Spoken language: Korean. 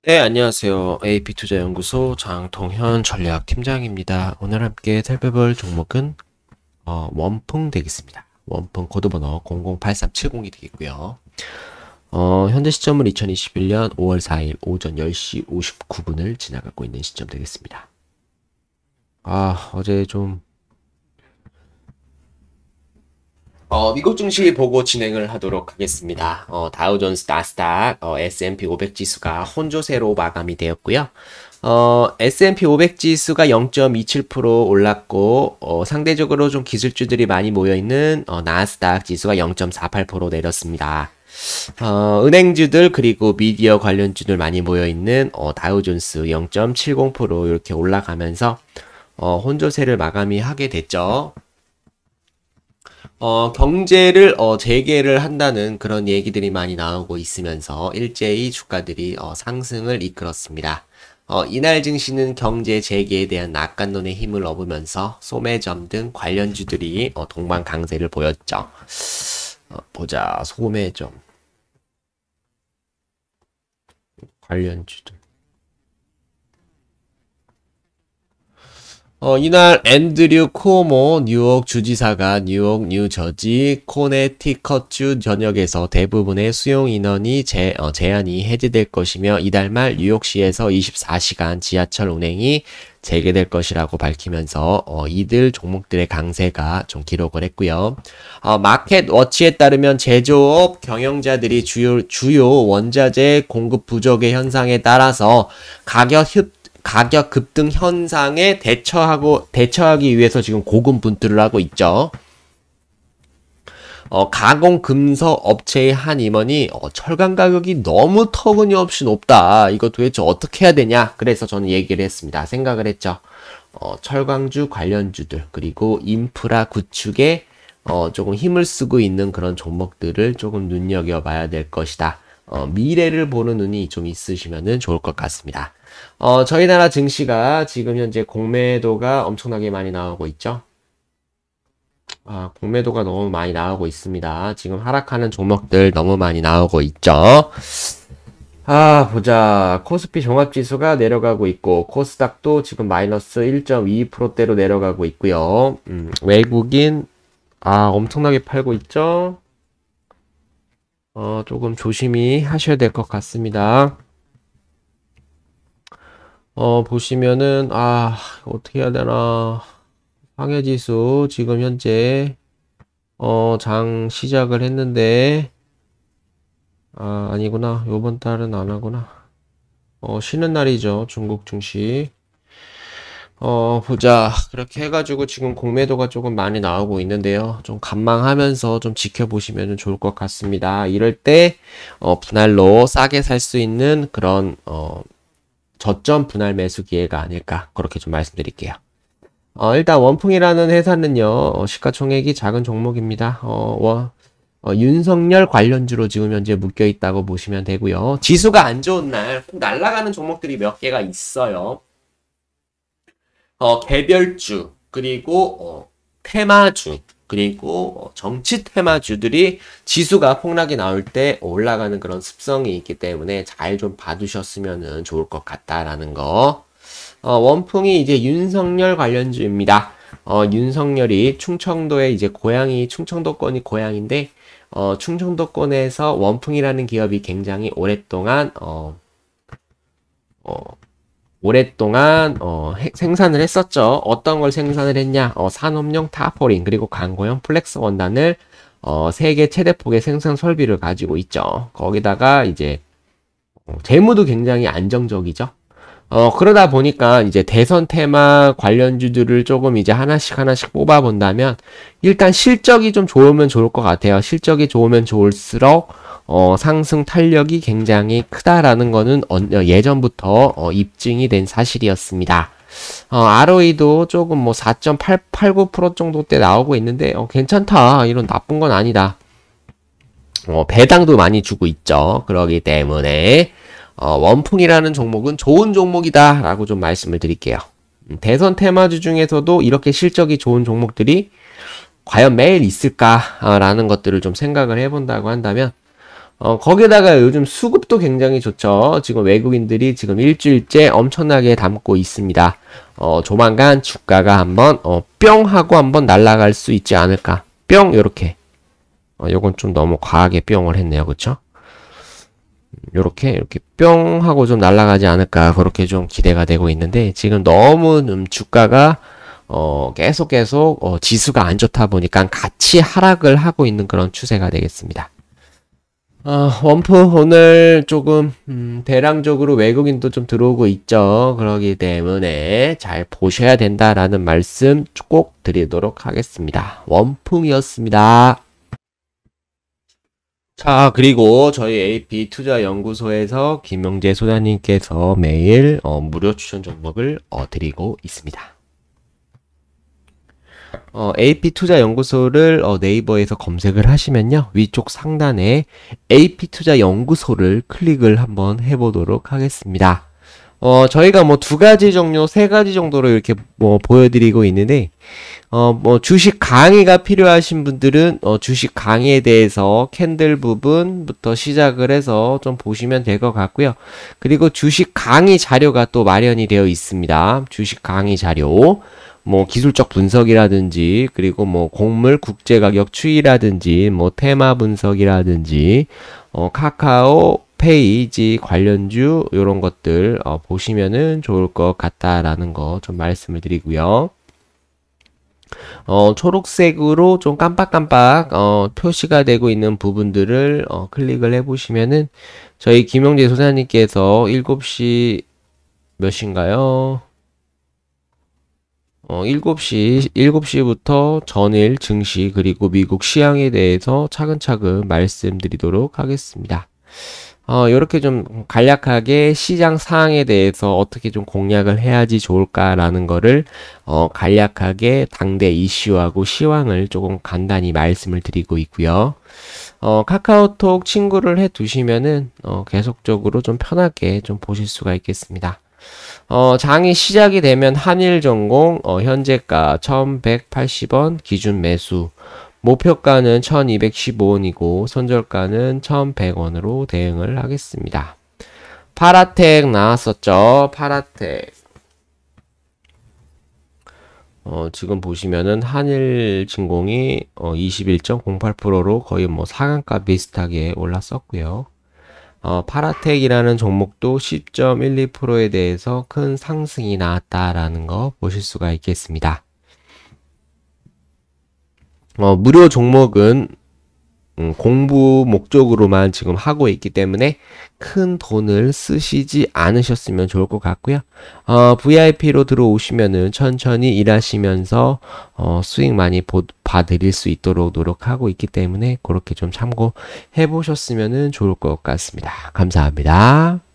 네, 안녕하세요. AP투자연구소 장동현 전략팀장입니다. 오늘 함께 살펴볼 종목은 원풍 되겠습니다. 원풍 코드번호 008370이 되겠고요. 현재 시점은 2021년 5월 4일 오전 10시 59분을 지나가고 있는 시점 되겠습니다. 어제 좀 미국 증시 보고 진행을 하도록 하겠습니다. 다우존스, 나스닥, S&P 500 지수가 혼조세로 마감이 되었고요. S&P 500 지수가 0.27% 올랐고, 상대적으로 좀 기술주들이 많이 모여있는, 나스닥 지수가 0.48% 내렸습니다. 은행주들 그리고 미디어 관련주들 많이 모여있는, 다우존스 0.70% 이렇게 올라가면서, 혼조세를 마감이 하게 됐죠. 경제를 재개를 한다는 그런 얘기들이 많이 나오고 있으면서 일제히 주가들이 상승을 이끌었습니다. 이날 증시는 경제 재개에 대한 낙관론의 힘을 얻으면서 소매점 등 관련주들이 동반 강세를 보였죠. 보자, 소매점 관련주들. 이날 앤드류 쿠오모 뉴욕 주지사가 뉴욕, 뉴저지, 코네티컷주 전역에서 대부분의 수용 인원이 제한이 해제될 것이며 이달 말 뉴욕시에서 24시간 지하철 운행이 재개될 것이라고 밝히면서 이들 종목들의 강세가 좀 기록을 했고요. 마켓 워치에 따르면 제조업 경영자들이 주요 원자재 공급 부족의 현상에 따라서 가격 급등 현상에 대처하기 위해서 지금 고군분투를 하고 있죠. 가공 금속 업체의 한 임원이 철강 가격이 너무 터무니없이 높다. 이거 도대체 어떻게 해야 되냐? 그래서 저는 얘기를 했습니다. 생각을 했죠. 철강주 관련주들 그리고 인프라 구축에 조금 힘을 쓰고 있는 그런 종목들을 조금 눈여겨봐야 될 것이다. 미래를 보는 눈이 좀 있으시면 좋을 것 같습니다. 저희 나라 증시가 지금 현재 공매도가 엄청나게 많이 나오고 있죠. 공매도가 너무 많이 나오고 있습니다. 지금 하락하는 종목들 너무 많이 나오고 있죠. 보자. 코스피 종합지수가 내려가고 있고, 코스닥도 지금 마이너스 1.22%대로 내려가고 있고요. 외국인, 엄청나게 팔고 있죠. 조금 조심히 하셔야 될 것 같습니다. 보시면은, 어떻게 해야 되나. 상해지수, 지금 현재, 장 시작을 했는데, 아니구나. 요번 달은 안 하구나. 쉬는 날이죠. 중국 증시. 보자. 그렇게 해가지고 지금 공매도가 조금 많이 나오고 있는데요. 좀 관망하면서 좀 지켜보시면 좋을 것 같습니다. 이럴 때, 분할로 싸게 살 수 있는 그런, 저점 분할 매수 기회가 아닐까. 그렇게 좀 말씀드릴게요. 일단 원풍이라는 회사는요, 시가총액이 작은 종목입니다. 윤석열 관련주로 지금 현재 묶여 있다고 보시면 되고요. 지수가 안 좋은 날 꼭 날아가는 종목들이 몇 개가 있어요. 개별주, 그리고 테마주, 그리고 정치 테마주들이 지수가 폭락이 나올 때 올라가는 그런 습성이 있기 때문에 잘 좀 봐두셨으면 좋을 것 같다라는 거. 원풍이 이제 윤석열 관련주입니다. 윤석열이 충청도에 이제 충청도권이 고향인데, 충청도권에서 원풍이라는 기업이 굉장히 오랫동안 생산을 했었죠. 어떤 걸 생산을 했냐? 산업용 타포린, 그리고 강고형 플렉스 원단을, 세계 최대 폭의 생산 설비를 가지고 있죠. 거기다가 이제, 재무도 굉장히 안정적이죠. 그러다 보니까 이제 대선 테마 관련주들을 조금 이제 하나씩 뽑아본다면, 일단 실적이 좀 좋으면 좋을 것 같아요. 실적이 좋으면 좋을수록, 상승 탄력이 굉장히 크다라는 거는 예전부터 입증이 된 사실이었습니다. ROE도 조금 뭐 4.89% 정도 때 나오고 있는데, 괜찮다. 이런 나쁜 건 아니다. 배당도 많이 주고 있죠. 그러기 때문에, 원풍이라는 종목은 좋은 종목이다 라고 좀 말씀을 드릴게요. 대선 테마주 중에서도 이렇게 실적이 좋은 종목들이 과연 매일 있을까 라는 것들을 좀 생각을 해본다고 한다면 거기다가 요즘 수급도 굉장히 좋죠. 지금 외국인들이 지금 일주일째 엄청나게 담고 있습니다. 조만간 주가가 한번, 뿅 하고 한번 날아갈 수 있지 않을까. 뿅, 요렇게. 요건 좀 너무 과하게 뿅을 했네요. 그쵸? 이렇게 뿅 하고 좀 날아가지 않을까. 그렇게 좀 기대가 되고 있는데, 지금 너무 주가가 계속 지수가 안 좋다 보니까 같이 하락을 하고 있는 그런 추세가 되겠습니다. 원프 오늘 조금 대량적으로 외국인도 좀 들어오고 있죠. 그러기 때문에 잘 보셔야 된다라는 말씀 꼭 드리도록 하겠습니다. 원풍이었습니다. 자, 그리고 저희 AP 투자연구소에서 김영재 소장님께서 매일 무료 추천 종목을 드리고 있습니다. AP 투자연구소를 네이버에서 검색을 하시면요. 위쪽 상단에 AP 투자연구소를 클릭을 한번 해보도록 하겠습니다. 저희가 뭐 2가지 종류, 3가지 정도로 이렇게 뭐 보여드리고 있는데, 뭐 주식 강의가 필요하신 분들은 주식 강의에 대해서 캔들 부분부터 시작을 해서 좀 보시면 될 것 같고요. 그리고 주식 강의 자료가 또 마련이 되어 있습니다. 주식 강의 자료. 뭐 기술적 분석이라든지, 그리고 뭐 곡물 국제 가격 추이라든지, 뭐 테마 분석이라든지, 카카오 페이지 관련주 요런 것들 보시면은 좋을 것 같다라는 거 좀 말씀을 드리고요. 초록색으로 좀 깜빡깜빡 표시가 되고 있는 부분들을 클릭을 해보시면은 저희 김영재 소장님께서 7시 몇 시인가요? 7시부터 전일 증시 그리고 미국 시황에 대해서 차근차근 말씀드리도록 하겠습니다. 이렇게 좀 간략하게 시장 상황에 대해서 어떻게 좀 공략을 해야지 좋을까라는 거를 간략하게 당대 이슈하고 시황을 조금 간단히 말씀을 드리고 있고요. 카카오톡 친구를 해 두시면은 계속적으로 좀 편하게 좀 보실 수가 있겠습니다. 장이 시작이 되면 한일전공 현재가 1180원 기준 매수, 목표가는 1215원이고 손절가는 1100원으로 대응을 하겠습니다. 파라텍 나왔었죠. 파라텍 지금 보시면은 한일진공이 21.08%로 거의 뭐 상한가 비슷하게 올랐었고요. 파라텍이라는 종목도 10.12%에 대해서 큰 상승이 나왔다라는 거 보실 수가 있겠습니다. 무료 종목은 공부 목적으로만 지금 하고 있기 때문에 큰 돈을 쓰시지 않으셨으면 좋을 것 같고요. VIP로 들어오시면은 천천히 일하시면서 수익 많이 봐드릴 수 있도록 노력하고 있기 때문에 그렇게 좀 참고해 보셨으면 좋을 것 같습니다. 감사합니다.